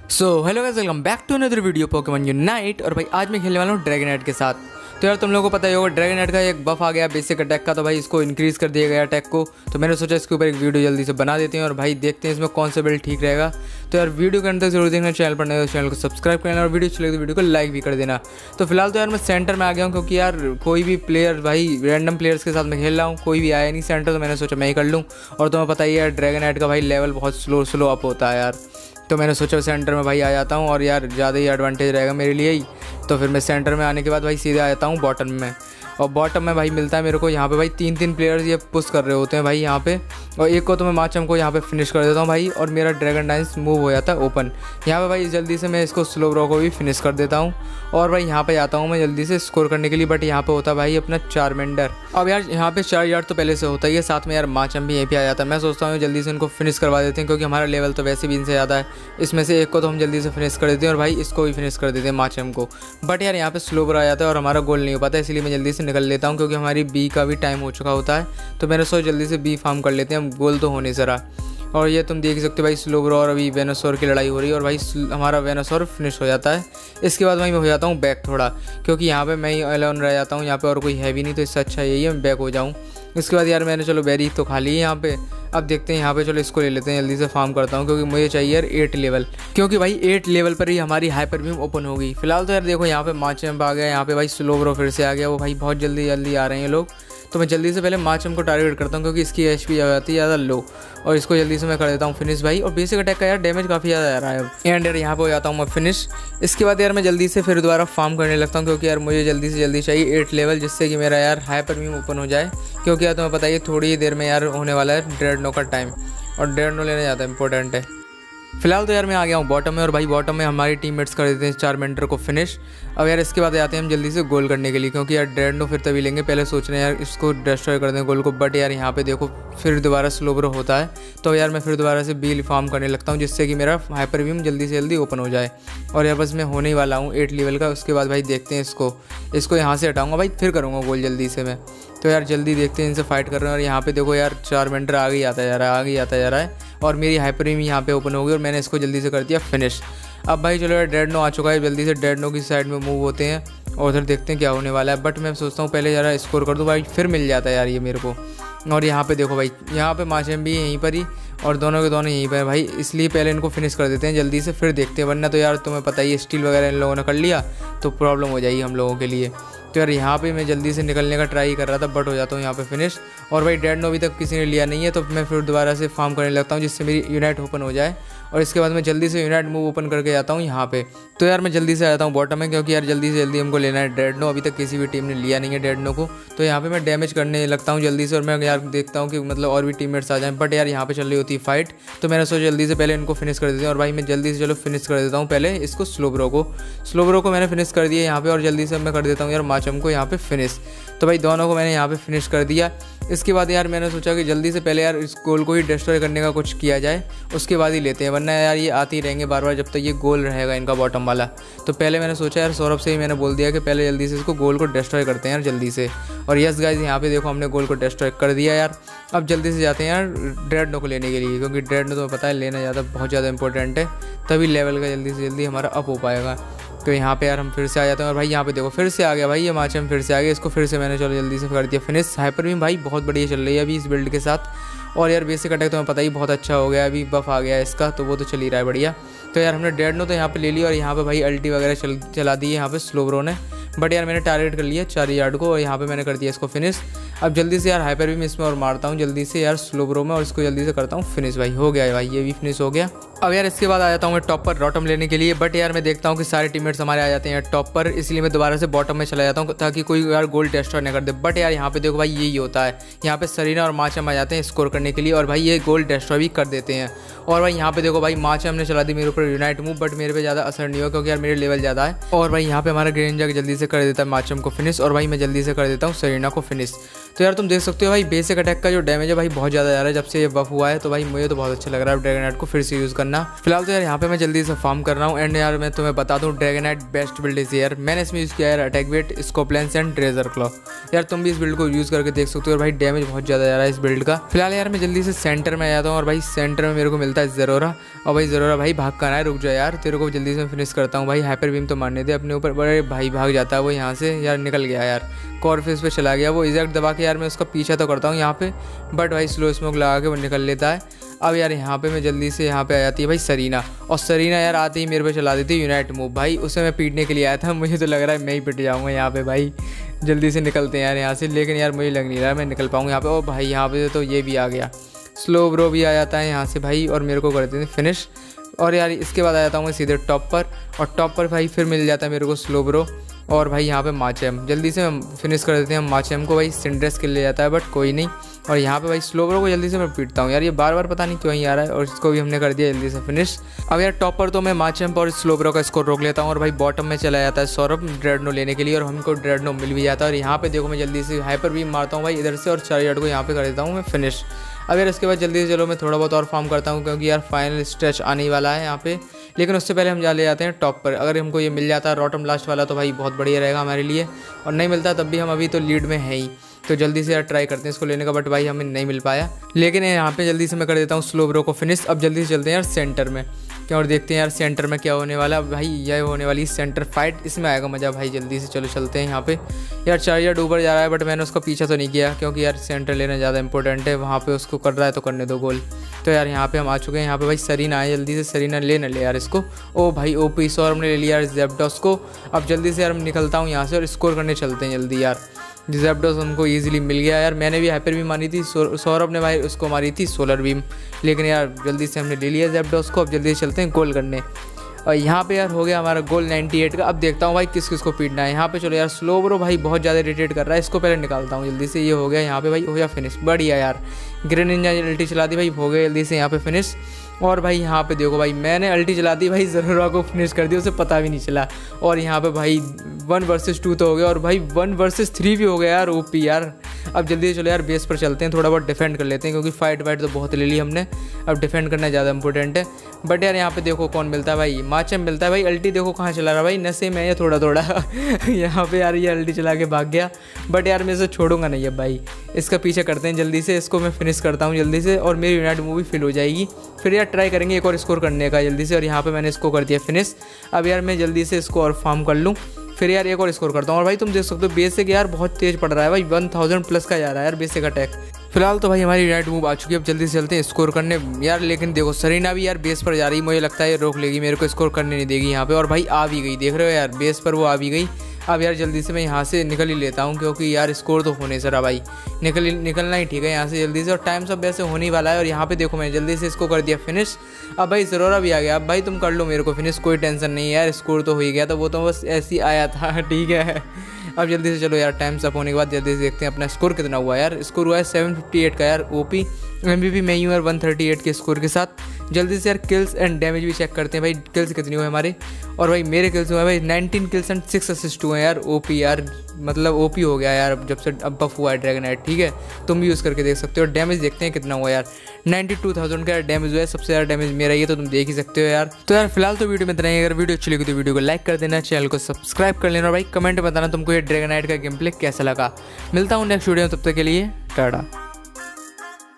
So hello guys, welcome back to another video Pokemon Unite. और भाई आज मैं खेलने वाला हूँ ड्रैगनाइट के साथ। तो यार तुम लोगों को पता ही होगा ड्रैगनाइट का एक बफ आ गया बेसिक अटैक का, तो भाई इसको इंक्रीज़ कर दिया गया अटैक को। तो मैंने सोचा इसके ऊपर एक वीडियो जल्दी से बना देते हैं और भाई देखते हैं इसमें कौन सा बिल्ड ठीक रहेगा। तो यार वीडियो के अंदर जरूर देखना, चैनल पर नए तो चैनल को सब्सक्राइब करना और वीडियो अच्छी लगे तो वीडियो को लाइक भी कर देना। तो फिलहाल तो यार मैं सेंटर में आ गया हूँ, क्योंकि यार कोई भी प्लेयर भाई रैंडम प्लेयर्स के साथ मैं खेल रहा हूँ, कोई भी आया नहीं सेंटर, तो मैंने सोचा मैं ही कर लूँ। और तुम्हें पता ही है ड्रैगनाइट का भाई लेवल बहुत स्लो अप होता है यार, तो मैंने सोचा सेंटर में भाई आ जाता हूँ और यार ज़्यादा ही एडवांटेज रहेगा मेरे लिए ही। तो फिर मैं सेंटर में आने के बाद भाई सीधे आ जाता हूँ बॉटम में। और बॉटम में भाई मिलता है मेरे को यहाँ पे भाई तीन प्लेयर्स ये पुश कर रहे होते हैं भाई यहाँ पे, और एक को तो मैं माचम को यहाँ पे फिनिश कर देता हूँ भाई, और मेरा ड्रैगन डांस मूव हो जाता है ओपन। यहाँ पे भाई जल्दी से मैं इसको स्लो ब्रो को भी फिनिश कर देता हूँ और भाई यहाँ पे आता हूँ मैं जल्दी से स्कोर करने के लिए। बट यहाँ पे होता है भाई अपना चारमेंडर। अब यार यहाँ पे 4 यार्ड तो पहले से होता ही है, साथ में यार माचम भी यहीं पे आ जाता है। मैं सोचता हूँ जल्दी से इनको फिनिश करवा देते हैं, क्योंकि हमारा लेवल तो वैसे भी इनसे ज़्यादा है। इसमें से एक को तो हम जल्दी से फिनिश कर देते हैं और भाई इसको भी फिनिश कर देते हैं माचम को। बट यार यहाँ पे स्लो ब्रो आ जाता है और हमारा गोल नहीं हो पाता, इसलिए मैं जल्दी से निकल लेता हूँ, क्योंकि हमारी बी का भी टाइम हो चुका होता है। तो मैंने सोचा जल्दी से बी फार्म कर लेते हैं, हम गोल तो होने से रहा। और ये तुम देख सकते हो भाई स्लो ब्रो और अभी वेनोसॉर की लड़ाई हो रही है और भाई हमारा वेनोसॉर फिनिश हो जाता है। इसके बाद भाई मैं हो जाता हूँ बैक थोड़ा, क्योंकि यहाँ पे मैं ही अलोन रह जाता हूँ, यहाँ पे और कोई है भी नहीं, तो इससे अच्छा यही है मैं बैक हो जाऊँ। इसके बाद यार मैंने चलो बेरी तो खा ली है यहाँ पे। अब देखते हैं यहाँ पे, चलो इसको ले लेते हैं, जल्दी से फार्म करता हूँ, क्योंकि मुझे चाहिए यार 8 लेवल, क्योंकि भाई 8 लेवल पर ही हमारी हाइपर बीम ओपन होगी। फिलहाल तो यार देखो यहाँ पे माचम आ गया, यहाँ पे भाई स्लो ब्रो फिर से आ गया। वो भाई बहुत जल्दी आ रहे हैं लोग, तो मैं जल्दी से पहले माचम को टारगेट करता हूँ, क्योंकि इसकी एचपी आ जाती है ज़्यादा लो, और इसको जल्दी से मैं कर देता हूँ फिनिश भाई। और बेसिक अटैक का यार डैमेज काफ़ी ज़्यादा आ रहा है। एंड यार यहाँ पे हो जाता हूँ मैं फिनिश। इसके बाद यार मैं जल्दी से फिर दोबारा फार्म करने लगता हूँ, क्योंकि यार मुझे जल्दी से जल्दी चाहिए 8 लेवल, जिससे कि मेरा यार हाइपर बीम ओपन हो जाए। क्योंकि यार तुम्हें पता है थोड़ी ही देर में यार होने वाला है ड्रेडनो का टाइम, और ड्रेडनो लेने जाता है इंपॉर्टेंट है। फिलहाल तो यार मैं आ गया हूँ बॉटम में, और भाई बॉटम में हमारी टीममेट्स कर देते हैं चारमेंडर को फिनिश। अब यार इसके बाद आते हैं हम जल्दी से गोल करने के लिए, क्योंकि यार ड्रेडनो फिर तभी लेंगे, पहले सोच रहे हैं यार इसको डिस्ट्रॉय कर दें गोल को। बट यार यहाँ पे देखो फिर दोबारा स्लो ब्रो होता है, तो यार मैं फिर दोबारा से बी फार्म करने लगता हूँ, जिससे कि मेरा हाइपर बीम जल्दी से जल्दी ओपन हो जाए। और यार बस मैं होने ही वाला हूँ 8 लेवल का। उसके बाद भाई देखते हैं इसको यहाँ से हटाऊँगा भाई, फिर करूँगा गोल जल्दी से मैं। तो यार जल्दी देखते हैं, इनसे फाइट कर रहे हैं। और यहाँ पे देखो यार चारमेंडर आगे आता जा रहा है और मेरी हाइपर बीम यहाँ पे ओपन हो गई और मैंने इसको जल्दी से कर दिया फिनिश। अब भाई चलो यार ड्रेडनो आ चुका है, जल्दी से ड्रेडनो की साइड में मूव होते हैं और उधर देखते हैं क्या होने वाला है। बट मैं सोचता हूँ पहले ज़रा स्कोर कर दूँ भाई, फिर मिल जाता है यार ये मेरे को। और यहाँ पे देखो भाई यहाँ पे माचम भी यहीं पर ही, और दोनों के दोनों यहीं पर भाई, इसलिए पहले इनको फिनिश कर देते हैं जल्दी से, फिर देखते हैं। वरना तो यार तुम्हें पता ही है स्टील वगैरह इन लोगों ने कर लिया तो प्रॉब्लम हो जाएगी हम लोगों के लिए। तो यार यहाँ पे मैं जल्दी से निकलने का ट्राई कर रहा था, बट हो जाता हूँ यहाँ पे फिनिश। और भाई ड्रेडनो अभी तक किसी ने लिया नहीं है, तो मैं फिर दोबारा से फार्म करने लगता हूँ, जिससे मेरी यूनाइट ओपन हो जाए। और इसके बाद मैं जल्दी से यूनाइट मूव ओपन करके जाता हूँ यहाँ पे। तो यार मैं जल्दी से आता हूँ बॉटम में, क्योंकि यार जल्दी से जल्दी हमको लेना है ड्रेडनो। अभी तक किसी भी टीम ने लिया नहीं है ड्रेडनो को, तो यहाँ पे मैं डैमेज करने लगता हूँ जल्दी से। और मैं यार देखता हूँ कि मतलब और भी टीममेट्स आ जाएं, बट यार यहाँ पे चल रही होती है फाइट, तो मैंने सोचा जल्दी से पहले इनको फिनिश कर देते हैं। और भाई मैं जल्दी से चलो फिनिश कर देता हूँ पहले इसको स्लो ब्रो को मैंने फिनिश कर दिया यहाँ पे। और जल्दी से मैं कर देता हूँ यार माचम को यहाँ पे फिनिश। तो भाई दोनों को मैंने यहाँ पे फिनिश कर दिया। इसके बाद यार मैंने सोचा कि जल्दी से पहले यार इस गोल को ही डिस्ट्रॉय करने का कुछ किया जाए, उसके बाद ही लेते हैं, वरना यार ये आते ही रहेंगे बार बार जब तक ये गोल रहेगा इनका बॉटम वाला। तो पहले मैंने सोचा यार सौरभ से ही मैंने बोल दिया कि पहले जल्दी से इसको गोल को डिस्ट्रॉय करते हैं यार जल्दी से। और यस गाइस यहाँ पे देखो हमने गोल को डिस्ट्रॉय कर दिया यार। अब जल्दी से जाते हैं यार ड्रेडनो को लेने के लिए, क्योंकि ड्रेडनो तो पता है लेना बहुत ज़्यादा इंपॉर्टेंट है, तभी लेवल का जल्दी से जल्दी हमारा अप हो पाएगा। तो यहाँ पे यार हम फिर से आ जाते हैं। और भाई यहाँ पे देखो फिर से आ गया भाई ये माचम, फिर से आ गया, इसको फिर से मैंने चलो जल्दी से कर दिया फिनिश। हाइपर बीम भाई बहुत बढ़िया चल रही है अभी इस बिल्ड के साथ। और यार बेसिक अटैक तो हमें पता ही बहुत अच्छा हो गया, अभी बफ आ गया है इसका, तो वो तो चल ही रहा है बढ़िया। तो यार हमने ड्रेडनो तो यहाँ पे ले लिया, और यहाँ पे भाई अल्टी वगैरह चला दी है यहाँ पे स्लो ब्रो ने। बट यार मैंने टारगेट कर लिया 4 यार्ड को, और यहाँ पे मैंने कर दिया इसको फिनिश। अब जल्दी से यार हाइपर बीम इसमें और मारता हूँ जल्दी से यार स्लो ब्रो में, और इसको जल्दी से करता हूँ फिनिश। भाई हो गया है भाई, ये भी फिनिश हो गया। अब यार इसके बाद आ जाता हूँ मैं टॉप पर रॉटम लेने के लिए। बट यार मैं देखता हूँ कि सारे टीममेट्स हमारे आ जाते हैं टॉप पर, इसलिए मैं दोबारा से बॉटम में चला जाता हूँ, ताकि कोई यार गोल डिस्ट्रॉय न कर दे। बट यार यहाँ पे देखो भाई यही होता है, यहाँ पे सरीना और माचम आ जाते हैं स्कोर करने के लिए, और भाई ये गोल डिस्ट्रॉय भी कर देते हैं। और भाई यहाँ पे देखो भाई माचम ने चला दी मेरे ऊपर यूनाइट मूव, बट मेरे पे ज़्यादा असर नहीं हुआ, क्योंकि यार मेरे लेवल ज़्यादा है। और भाई यहाँ पे हमारा ग्रेंजर जल्दी से कर देता है माचम को फिनिश, और भाई मैं जल्दी से कर देता हूँ सरीना को फिनिश। तो यार तुम देख सकते हो भाई बेसिक अटैक का जो डैमेज है भाई बहुत ज़्यादा जा रहा है जब से ये बफ हुआ है। तो भाई मुझे तो बहुत अच्छा लग रहा है ड्रैगनाइट को फिर से यूज़ करना। फिलहाल तो यार यहाँ पे मैं जल्दी से फार्म कर रहा हूँ। एंड यार मैं तुम्हें बता दूँ ड्रैगनाइट बेस्ट बिल्ड इज यार। मैंने इसमें यूज़ किया यार attack weight, scope lens and razor claw. यार तुम भी इस बिल्ड को यूज़ करके देख सकते हो। और भाई डैमेज बहुत ज़्यादा जा रहा है इस बिल्ड का। फिलहाल यार मैं जल्दी से सेंटर में आ जाता हूँ और भाई सेंटर में मेरे को मिलता है ज़रोरा। और भाई ज़रोरा भाई भाग कर आए, रुक जाए यार, तेरे को जल्दी से फिनिश करता हूँ भाई। हाइपर बीम तो मारने दे अपने ऊपर। बड़े भाई भाग जाता है वो यहाँ से यार, निकल गया यार, कॉर्फेस पे चला गया वो। इजेक्ट दबा के यार मैं उसका पीछा तो करता हूँ यहाँ पे, बट भाई स्लो स्मोक लगा के वो निकल लेता है। अब यार यहाँ पे मैं जल्दी से यहाँ पे आ जाती है भाई सरीना। और सरीना यार आते ही मेरे पे चला देती है यूनाइट मूव। भाई उसे मैं पीटने के लिए आया था, मुझे तो लग रहा है मैं ही पिट जाऊँगा यहाँ पे भाई। जल्दी से निकलते हैं यार यहाँ से, लेकिन यार मुझे लग नहीं रहा है मैं निकल पाऊँगा यहाँ पे। और भाई यहाँ पे तो ये भी आ गया, स्लो ब्रो भी आ जाता है यहाँ से भाई, और मेरे को कर देते हैं फिनिश। और यार इसके बाद आ जाता हूँ मैं सीधे टॉप पर, और टॉप पर भाई फिर मिल जाता है मेरे को स्लो ब्रो। और भाई यहाँ पे माचेम, जल्दी से हम फिनिश कर देते हैं हम माचेम को। भाई सिंड्रेस के ले जाता है बट कोई नहीं। और यहाँ पे भाई स्लो ब्रो को जल्दी से मैं पीटता हूँ यार, ये बार बार पता नहीं क्यों ही आ रहा है। और इसको भी हमने कर दिया जल्दी से फिनिश। अब यार टॉप पर तो मैं माचेम और स्लो ब्रो का स्कोर रोक लेता हूँ। और भाई बॉटम में चला जाता है सौरभ ड्रेडनो लेने के लिए, और हमको ड्रेडनो मिल भी जाता है। और यहाँ पे देखो मैं जल्दी से हाइपर बीम मारता हूँ भाई इधर से, और चार्जर को यहाँ पे कर देता हूँ मैं फिनिश। अब यार इसके बाद जल्दी से चलो मैं थोड़ा बहुत और फार्म करता हूँ, क्योंकि यार फाइनल स्ट्रेच आने ही वाला है यहाँ पे। लेकिन उससे पहले हम जा ले जाते हैं टॉप पर। अगर हमको ये मिल जाता है रॉटम ब्लास्ट वाला तो भाई बहुत बढ़िया रहेगा हमारे लिए, और नहीं मिलता तब भी हम अभी तो लीड में है ही। तो जल्दी से यार ट्राई करते हैं इसको लेने का, बट भाई हमें नहीं मिल पाया। लेकिन यहाँ पे जल्दी से मैं कर देता हूँ स्लो ब्रो को फिनिश। अब जल्दी से चलते हैं यार सेंटर में, क्या और देखते हैं यार सेंटर में क्या होने वाला है। भाई यह होने वाली सेंटर फाइट, इसमें आएगा मज़ा भाई। जल्दी से चलो चलते हैं यहाँ पे। यार चार्जर ऊपर जा रहा है, बट मैंने उसका पीछा तो नहीं किया, क्योंकि यार सेंटर लेना ज़्यादा इंपॉर्टेंट है। वहाँ पे उसको कर रहा है तो करने दो गोल। तो यार यहाँ पे हम आ चुके हैं। यहाँ पे भाई सरीना आए, जल्दी से सरीना ले न ले यार इसको। ओ भाई ओपी सौरभ ने ले लिया यार ज़ेप्टोस को। अब जल्दी से यार मैं निकलता हूँ यहाँ से और स्कोर करने चलते हैं जल्दी यार। ज़ेप्टोस हमको ईजिली मिल गया यार। मैंने भी हाइपर बीम मारी थी, सौरभ ने भाई उसको मारी थी सोलर बीम, लेकिन यार जल्दी से हमने ले लिया ज़ेप्टोस को। अब जल्दी से चलते हैं गोल करने। और यहाँ पे यार हो गया हमारा गोल 98 का। अब देखता हूँ भाई किस किस को पीटना है यहाँ पे। चलो यार स्लो ब्रो भाई बहुत ज़्यादा इरिटेट कर रहा है, इसको पहले निकालता हूँ जल्दी से। ये हो गया यहाँ पे भाई, हो गया फिनिश, बढ़िया यार। ग्रेन निंजा अल्टी चला दी भाई, हो गया जल्दी से यहाँ पे फिनिश। और भाई यहाँ पे देखो भाई मैंने अल्टी चला दी भाई, ज़रूरा को फिनिश कर दिया, उसे पता भी नहीं चला। और यहाँ पे भाई 1 वर्सेस 2 तो हो गया, और भाई 1 वर्सेस 3 भी हो गया यार, ओपी यार। अब जल्दी से चलो यार बेस पर चलते हैं, थोड़ा बहुत डिफेंड कर लेते हैं, क्योंकि फाइट वाइट तो बहुत ले ली हमने। अब डिफेंड करना ज़्यादा इंपॉर्टेंट है। बट यार यहाँ पे देखो कौन मिलता है भाई, माचम मिलता है भाई। अल्टी देखो कहाँ चला रहा भाई, नशे में है थोड़ा थोड़ा यहाँ पे यार ये अल्टी चला के भाग गया। बट यार मैं इसे छोड़ूंगा नहीं अब भाई, इसका पीछे करते हैं जल्दी से। इसको मैं फिनिश करता हूँ जल्दी से, और मेरी यूनाइट मूवी फिल हो जाएगी। फिर यार ट्राई करेंगे एक और स्कोर करने का जल्दी से। और यहाँ पे मैंने इसको कर दिया फिनिश। अब यार मैं जल्दी से इसको और फार्म कर लूँ, फिर यार एक और स्कोर करता हूँ। और भाई तुम देख सकते हो बेसिक यार बहुत तेज पड़ रहा है भाई, 1000 प्लस का जा रहा है यार बेसिक अटैक। फिलहाल तो भाई हमारी यूनाइट मूव आ चुकी है। अब जल्दी से चलते हैं स्कोर करने यार। लेकिन देखो सरीना भी यार बेस पर जा रही है, मुझे लगता है ये रोक लेगी, मेरे को स्कोर करने नहीं देगी यहाँ पे। और भाई आ भी गई, देख रहे हो यार बेस पर वो आ भी गई। अब यार जल्दी से मैं यहाँ से निकल ही लेता हूँ, क्योंकि यार स्कोर तो होने से रहा भाई, निकलना ही ठीक है यहाँ से जल्दी से। और टाइम सब वैसे होने ही वाला है। और यहाँ पे देखो मैं जल्दी से इसको कर दिया फिनिश। अब भाई ज़रोरा भी आ गया। अब भाई तुम कर लो मेरे को फिनिश, कोई टेंशन नहीं है यार, स्कोर तो हो ही गया, तो वो तो बस ऐसे ही आया था ठीक है। अब जल्दी से चलो यार टाइम सब होने के बाद जल्दी से देखते हैं अपना स्कोर कितना हुआ यार। स्कोर हुआ है 758 का यार, ओपी MVP मैं ही हूँ यार 138 के स्कोर के साथ। जल्दी से यार किल्स एंड डैमेज भी चेक करते हैं भाई, किल्स कितनी हुए हमारे। और भाई मेरे किल्स हुए भाई 19 किल्स एंड 6 असिस्ट हुए यार, ओपी यार, मतलब ओपी हो गया यार जब से अब बफ हुआ है ड्रैगनाइट। ठीक है तुम भी यूज़ करके देख सकते हो। डैमेज देखते हैं कितना हुआ यार, 92,000 का डैमेज हुआ है, सबसे ज़्यादा डैमेज मेरा ही है, तो तुम देख ही सकते हो यार। तो यार फिलहाल तो वीडियो में इतना ही। अगर वीडियो अच्छी लगी तो वीडियो को लाइक कर देना, चैनल को सब्सक्राइब कर लेना, और भाई कमेंट में बताना तुमको ये ड्रैगनाइट का गेम प्ले कैसा लगा। मिलता हूँ नेक्स्ट वीडियो में, तब तक के लिए टाटा।